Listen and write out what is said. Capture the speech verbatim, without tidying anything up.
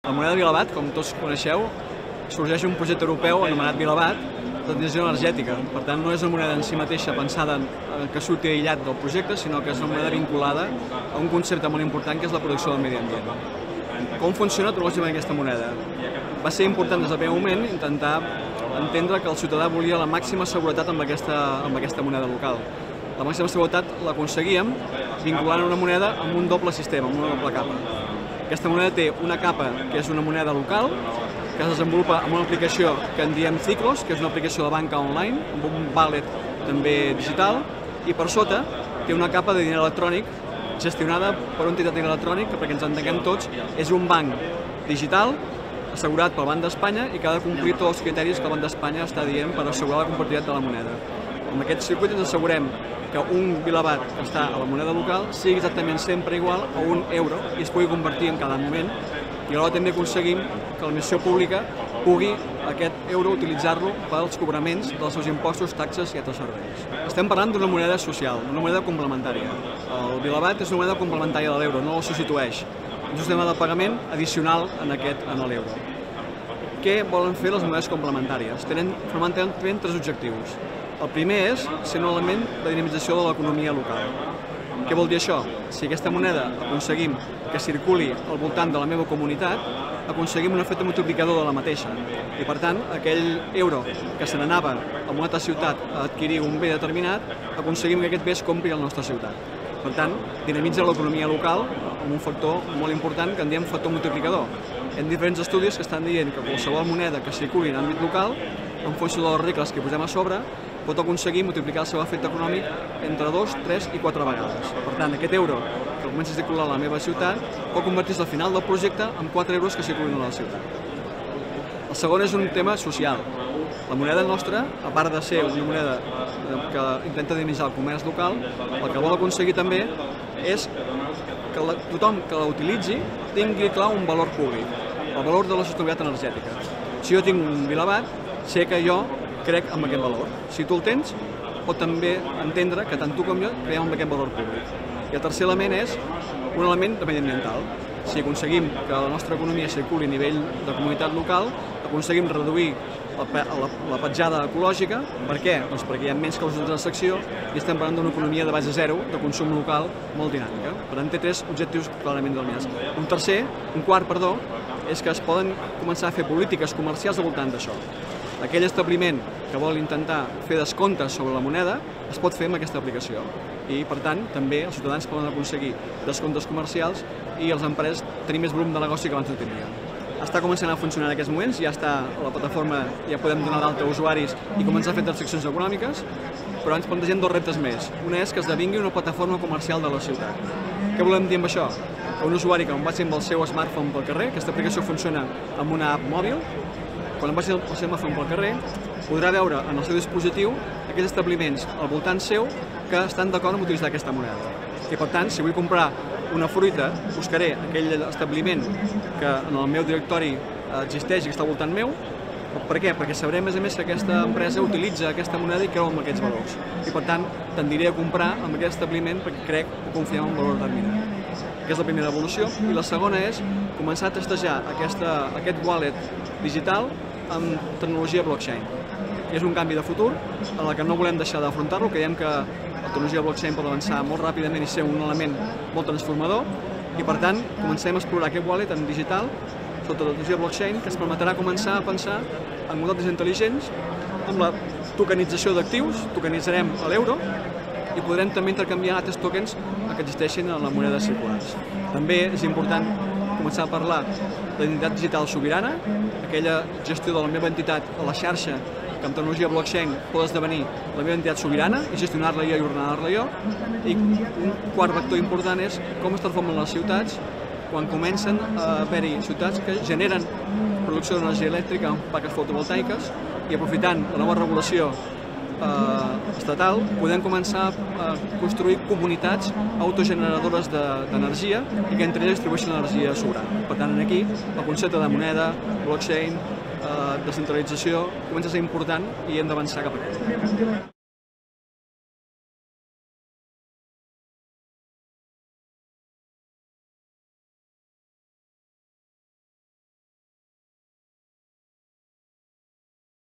La moneda Vilabat, com tots coneixeu, sorgeix un projecte europeu anomenat Vilabat de transició energètica. Per tant, no és una moneda en si mateixa pensada que surti aïllat del projecte, sinó que és una moneda vinculada a un concepte molt important que és la protecció del medi ambient. Com funciona tecnològicament aquesta moneda? Va ser important des del primer moment intentar entendre que el ciutadà volia la màxima seguretat amb aquesta, amb aquesta moneda local. La màxima seguretat l'aconseguíem vinculant una moneda amb un doble sistema, amb una doble capa. Aquesta moneda té una capa que és una moneda local, que es desenvolupa amb una aplicació que en diem Ciclos, que és una aplicació de banca online, amb un wallet també digital, i per sota té una capa de diner electrònic gestionada per una entitat de diner electrònic que, perquè ens entenguem tots, és un banc digital assegurat pel Banc d'Espanya i que ha de complir tots els criteris que el Banc d'Espanya està dient per assegurar la compatibilitat de la moneda. Amb aquest circuit ens assegurem que un Vilabat que està a la moneda local sigui exactament sempre igual a un euro i es pugui convertir en cada moment, i alhora també aconseguim que l'administració pública pugui aquest euro utilitzar-lo pels cobraments dels seus impostos, taxes i altres serveis. Estem parlant d'una moneda social, una moneda complementària. El Vilabat és una moneda complementària de l'euro, no el substitueix. És un sistema de pagament addicional en aquest en l'euro. Què volen fer les monedes complementàries? Tenen, tenen, tenen tres objectius. El primer és ser un element de dinamització de l'economia local. Què vol dir això? Si aquesta moneda aconseguim que circuli al voltant de la meva comunitat, aconseguim un efecte multiplicador de la mateixa. I per tant, aquell euro que se n'anava a una altra ciutat a adquirir un bé determinat, aconseguim que aquest bé es compri a la nostra ciutat. Per tant, dinamitza l'economia local amb un factor molt important que en diem factor multiplicador. Hi ha diferents estudis que estan dient que qualsevol moneda que circuli en àmbit local, en funció de les regles que posem a sobre, pot aconseguir multiplicar el seu efecte econòmic entre dos, tres i quatre vegades. Per tant, aquest euro que comença a circular a la meva ciutat pot convertir-se al final del projecte en quatre euros que circulin a la ciutat. El segon és un tema social. La moneda nostra, a part de ser una moneda que intenta dinamitzar el comerç local, el que vol aconseguir també és que la, tothom que la utilitzi tingui clar un valor públic, el valor de la sostenibilitat energètica. Si jo tinc un Vilabat, sé que jo crec en aquest valor. Si tu el tens, pot també entendre que tant tu com jo creiem en aquest valor públic. I el tercer element és un element de mediambiental. Si aconseguim que la nostra economia circuli a nivell de comunitat local, aconseguim reduir la, la, la petjada ecològica. Per què? Doncs perquè hi ha menys causes de secció i estem parlant d'una economia de base zero, de consum local, molt dinàmica. Per tant, té tres objectius clarament determinats. Un tercer, un quart, perdó, és que es poden començar a fer polítiques comercials al voltant d'això. Aquell establiment que vol intentar fer descomptes sobre la moneda es pot fer amb aquesta aplicació i, per tant, també els ciutadans poden aconseguir descomptes comercials i les empreses tenir més volum de negoci que abans no tenien. Està començant a funcionar en aquests moments, ja està a la plataforma, ja podem donar d'alta a usuaris i començar a fer transaccions econòmiques, però ens plantegem dos reptes més. Una és que esdevingui una plataforma comercial de la ciutat. Què volem dir amb això? Que un usuari que vagi amb el seu smartphone pel carrer, aquesta aplicació funciona amb una app mòbil, quan vagi el seu smartphone pel carrer, podrà veure en el seu dispositiu aquells establiments al voltant seu que estan d'acord amb utilitzar aquesta moneda. I per tant, si vull comprar una fruita, buscaré aquell establiment que en el meu directori existeix i que està al voltant meu. Per què? Perquè sabré, a més a més, que aquesta empresa utilitza aquesta moneda i creu en aquests valors. I per tant, tendiré a comprar amb aquest establiment perquè crec que confiem en un valor determinat. Aquesta és la primera evolució. I la segona és començar a testejar aquesta, aquest wallet digital amb tecnologia blockchain. És un canvi de futur en el que no volem deixar d'afrontar-lo, creiem que la tecnologia blockchain pot avançar molt ràpidament i ser un element molt transformador i, per tant, comencem a explorar aquest wallet en digital sota la tecnologia blockchain que ens permetrà començar a pensar en models intel·ligents amb la tokenització d'actius, tokenitzarem l'euro i podrem també intercanviar altres tokens que existeixin en les monedes circulars. També és important començar a parlar d'identitat digital sobirana, aquella gestió de la meva entitat a la xarxa que amb tecnologia blockchain pot esdevenir la meva entitat sobirana i gestionar-la jo i ordenar-la jo. I un quart vector important és com es transformen les ciutats quan comencen a haver-hi ciutats que generen producció d'energia elèctrica amb plaques fotovoltaiques i aprofitant la nova regulació eh, estatal podem començar a construir comunitats autogeneradores d'energia i que entre elles distribueixen l'energia sobrana. Per tant, aquí el concepte de moneda, blockchain, eh, descentralització comença a ser important i hem d'avançar cap a aquí.